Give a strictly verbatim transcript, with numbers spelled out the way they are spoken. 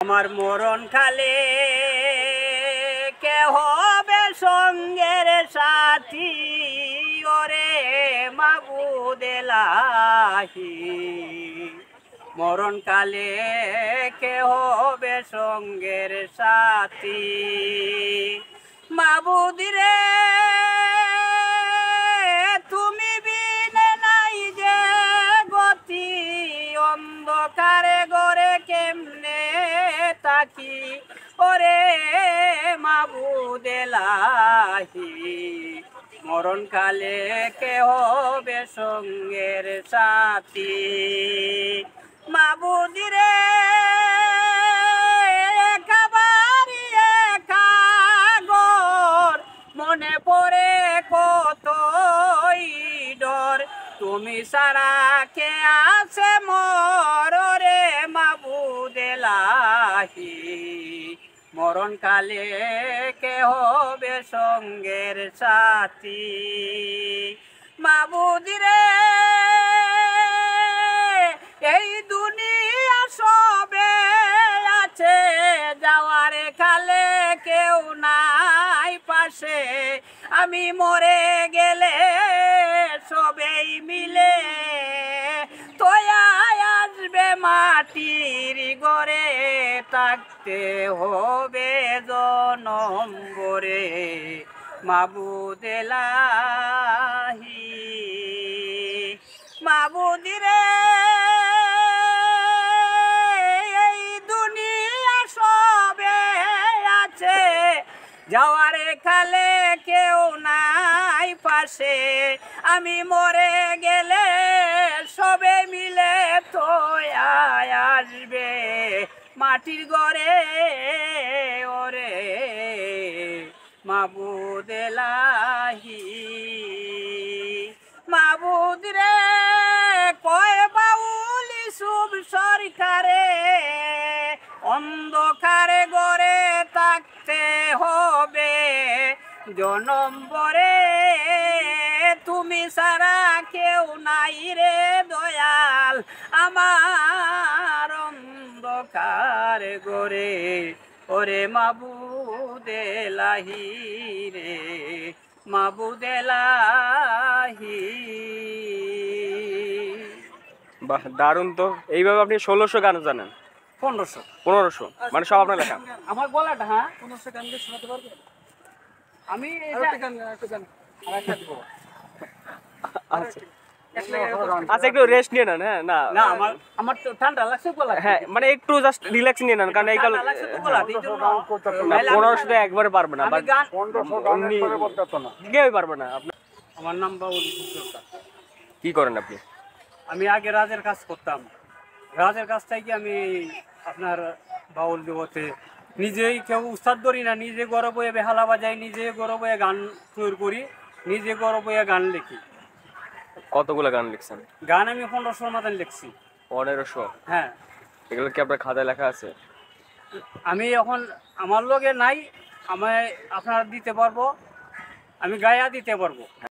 আমার মরণ কালে কে হবে সঙ্গের সাথী ওরে মাবুদ এলাহি। মরণ কালে কে হবে সঙ্গের সাথী মাবুদ রে তুমি বিনে নাই যে গতি অন্ধকারে গড়ে কেমনে তাকি ওরে মাবুদ এলাহি। মরণ কালে কে হবে সঙ্গের সাথী মাবুদ রে একাবারি একাগর মনে পড়ে কতই ডর তুমি সারা কে আছে মর রে মাবুদ এলাহি। মরণ কালে কে হবে সঙ্গের সাথী মাবুদ রে এই দুনিয়া সবে আছে যাওয়ার কালে কেউ নাই পাশে আমি মরে গেলে সবেই মিলে তোয়ায় আসবে মাটির ঘরে থাকতে হবে জনম ভরে মাবুদ এলাহি। মাবুদ রে এই দুনিয়া সবে আছে যাওয়ার কালে কেউ নাই পাশে আমি মরে গেলে সবে মিলে তো আসবে মাটির ঘরে ওরে মাবুদ এলাহি। মাবুদ রে কয় বাউলি শুভ সরকারে অন্ধকারে গড়ে থাকতে হবে জনম ভরে তুমি সারা কেউ নাই রে দয়াল আমার অন্ধকার গড়ে ওরে মাবুদ এলাহি রে মাবুদ এলাহি। বাহ, দারুণ তো। এইভাবে আপনি ষোলোশো গান জানেন? পনেরোশো পনেরোশো মানে সব আপনার লেখা? আমার গলাটা হ্যাঁ পনেরোশো গান দিয়ে শোনাতে পারবে? আমি আচ্ছা একটু রেস্ট নিয়ে নেন। হ্যাঁ না না আমার আমার তো ঠান্ডা লাগছে গলা। হ্যাঁ মানে একটু জাস্ট রিল্যাক্স নিয়ে নেন কারণ এই কাল পনেরোশো একবারে পারবে না, কেউই পারবে না। আমার নাম বাউল সরকার। কি করেন আপনি? আমি আগে রাজের কাজ করতাম, রাজের কাছ থেকে আমি আপনার বাউল জগতে নিজেই কেউ উস্তাদ করি না, নিজে গরব হয়ে বেহালা বাজাই, নিজে গরব হয়ে গান তৈরি করি, নিজে গরব হয়ে গান লিখি। কতগুলো গান লিখছেন? গান আমি পনেরোশোর মতন লিখছি। পনেরোশো? হ্যাঁ। এগুলো কি আপনার খাতায় লেখা আছে? আমি এখন আমার লগে নাই, আমায় আপনার দিতে পারবো, আমি গায়া দিতে পারবো।